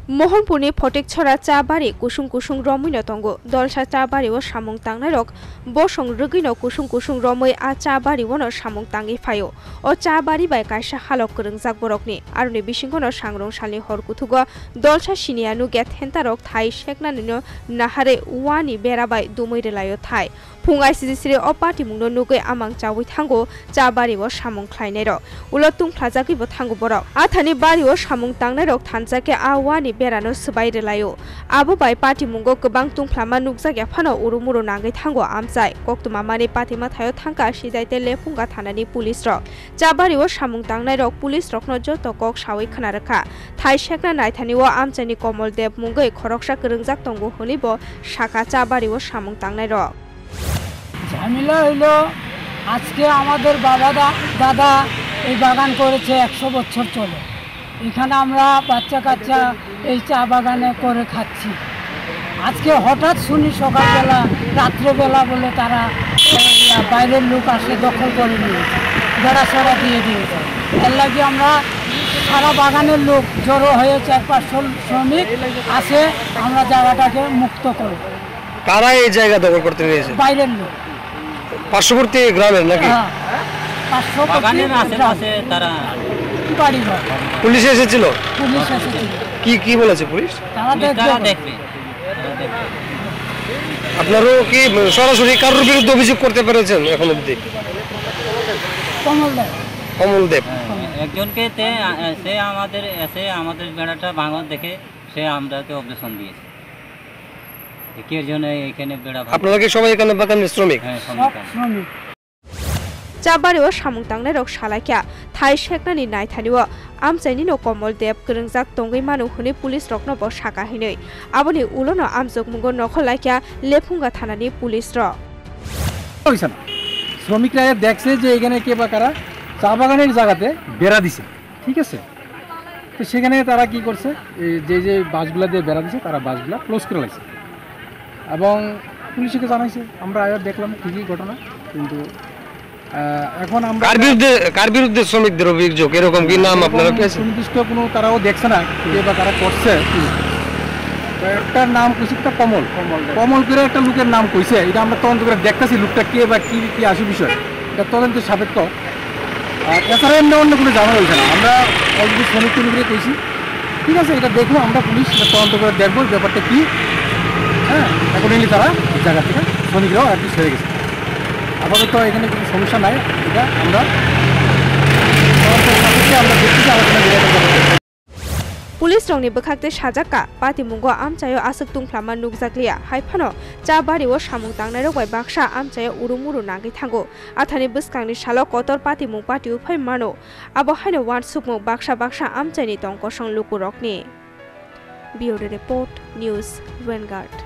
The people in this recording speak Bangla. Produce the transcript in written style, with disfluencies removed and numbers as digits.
मोहनपुरनि फटेकछरा चा बारि कुसुं कुसुं रमैनो तंगो दलसा चा बारिओ सामुं तांनायरक बसं रगैनो कुसुं कुसुं रमै आ चा बारिओनो सामुं तांगि फायो ओ चा बारि बाय कायसा हालक गोरोंजाक बरकनि आरुनि बिसिंखनो सांग्रं सालनि हरकुथुगो दलसा सिनियानु गेट हेन्तारक थाइ सेकनानिनो नाहारे वानि बेराबाय दुमैरेलायो थाइ फुंगाय सिजिसिरि अ पार्टी मुंनो नुगै आमां चावै थांगो चा बारिओ सामुं ख्लायनायर उलो तुंख्लाजाकिबो थांगो बरक आथानि बारिओ सामुं तांनायरक थानजाके आ वानि बेरानो सबाइरेलायो आबो बाय पार्टी मुंगो गोबां तुंख्लामा नुगजाग्या फानो उरुमुरु नांगै थांगो आमजाय कक्तमामानि पातिमा थायो थांका सिजायते लेफुंगा थानानि पुलिस रक चाबारिओ सामुं तांनायरक पुलिस रकनो जतो कक सावै खोनारखा थाइ सेकना नायथानिओ आमचानि कमल देव मुंगै खरकसा गोरोंजाक तंगो हनिबो साका चाबारिओ सामुं तांनायरक ঝামেলা হইলো আজকে আমাদের বাবা দাদা এই বাগান করেছে 100 বছর চলে এখানে আমরা বাচ্চা কাচ্চা এই চা বাগানে করে খাচ্ছি আজকে হঠাৎ শুনি সকালবেলা রাত্রেবেলা বলে তারা বাইরের লোক আসে দখল করে নিয়েছে বেড়াছড়া দিয়ে দিয়েছে এর লাগে আমরা সারা বাগানের লোক জড়ো হয়ে 4-5 শ্রমিক আসে আমরা জায়গাটাকে মুক্ত করব। কারা এই জায়গা দখল করতে নিয়েছে? বাইরের লোক পার্শ্ববর্তী গ্রামের নাকি? বাগানের আশেপাশে তারা বাড়ি ঘর। পুলিশ এসেছিল? পুলিশ এসেছিল। কি বলেছে পুলিশ? তারা দেখবে। আপনারও কি সরাসরি কারোর বিরুদ্ধে অভিযোগ করতে পেরেছেন এখন অবধি? কমল দেব একজনকে সে আমাদের বেড়াটা ভাঙা দেখে সে আমরাকে অবজেকশন দিয়েছে। এর জন্য এখানে বেড়া আপনারা কি সবাই এখানে বাগানের শ্রমিক? হ্যাঁ শ্রমিক। चाबारिओ सामुं तांनायरक सालायख्या थाइ सेकनानि नायथानिओ आमचाइनिनो कमल देव गोरोंजाक तंगै मानु हनि पुलिस रकनो ब साका हिनै आबनि उलोनो आमजोग मुंगो नखलायख्या लेफुंगा थानानि पुलिस र শ্রমিকরা দেখছে যে এখানে কে বা কারা চা বাগানের জায়গাতে বেড়া দিছে, ঠিক আছে? তো সেখানে তারা কি করছে, যে বাসগুলা দিয়ে বেড়া দিছে তারা বাসগুলা ক্লোজ করে লাগছে এবং পুলিশকে জানাইছে। আমরা দেখলাম ঠিকই ঘটনা, কিন্তু এখন আমরা কার বিরুদ্ধে শ্রমিকদের অভিযোগ এরকম কি নাম আপনারা পেয়েছেন? সুনির্দিষ্ট কোনো তারাও দেখছে না কে বা কারা করছে। একটা নাম কইছে একটা কমল করে একটা লোকের নাম কইছে, এটা আমরা তদন্ত করে দেখতেছি লোকটা কে বা কি আসে বিষয়, এটা তদন্তের সাপেক্ষ। আর এছাড়া এমনি অন্য কোনো জানা হয়েছে না। আমরা অলরেডি শ্রমিক করে কইছি, ঠিক আছে, এটা দেখবো আমরা, পুলিশ তদন্ত করে দেখবো ব্যাপারটা কি। হ্যাঁ, অ্যাকর্ডিংলি তারা জায়গা থেকে শ্রমিকরাও আর কি সেরে গেছে। আপাতত এখানে কোনো সমস্যা নাই, এটা আমরা দেখতেছি আলোচনা করে। पुलिस रंगनि बखाकते साजाका पाति मुंगो आमचायो आसक तुंख्लामा नुगजाकलिया हाइफानो चा बारिओ सामुं तांनायरक बाय बाक्सा आमचायो उरुमुरु नांगै थांगो आथानि बसकांनि सालो कतर पाति मुं पाति उफाय मानो आबो हायनो वान सुकमु बाक्सा आमचायनि तंकसं लुकुरकनि बिउरो रिपोर्ट न्यूज वैनगार्ड।